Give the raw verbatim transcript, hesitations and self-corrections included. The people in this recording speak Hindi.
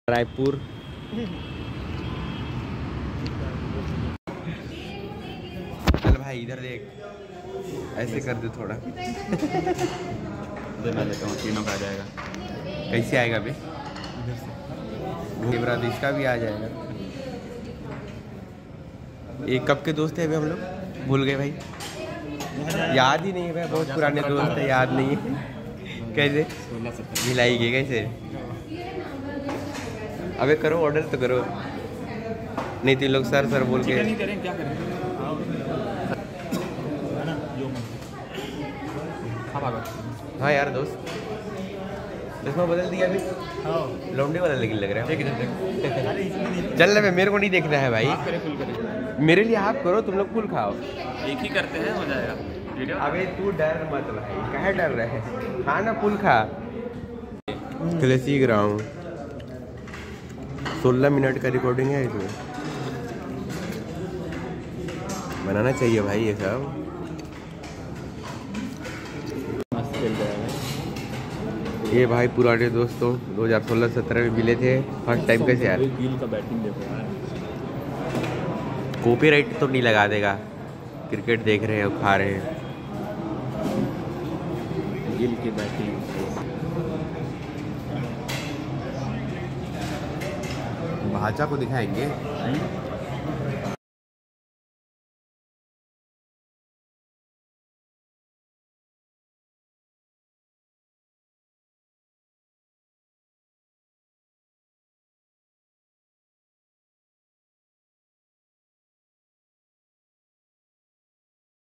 रायपुर। चल भाई इधर देख, ऐसे कर दे थोड़ा। मैं लेता हूँ, तीनों का आ जाएगा। कैसे आएगा बे? घूमरा तो इसका भी आ जाएगा। एक कब के दोस्त है अभी हम लोग, भूल गए भाई, याद ही नहीं है भाई, बहुत पुराने दोस्त है, याद नहीं है। कैसे मिलाई गई कैसे? अबे करो ऑर्डर तो करो, नहीं तो लोग सर सर बोल के नहीं करें, क्या करें? हाँ यार दोस्त, इसमें बदल दिया अभी, लौंडे वाला लेकिन लग रहा है। चल रहे मेरे को नहीं देखना है भाई, मेरे लिए हाफ करो, तुम लोग फुल खाओ। एक ही करते हैं, हो जाएगा। अबे तू डर मत भाई, कहे डर रहे, खा ना फुल खा। चले सीख रहा हूँ, सोलह मिनट का रिकॉर्डिंग है इसमें, बनाना चाहिए भाई ये सब। ये भाई पुराने दोस्तों दो हज़ार सोलह सत्रह में मिले थे फर्स्ट टाइम। कैसे यार गिल का बैटिंग देखो यार, कॉपीराइट तो नहीं लगा देगा? क्रिकेट देख रहे हैं और खा रहे हैं। गिल की बैटिंग भाचा को दिखाएंगे।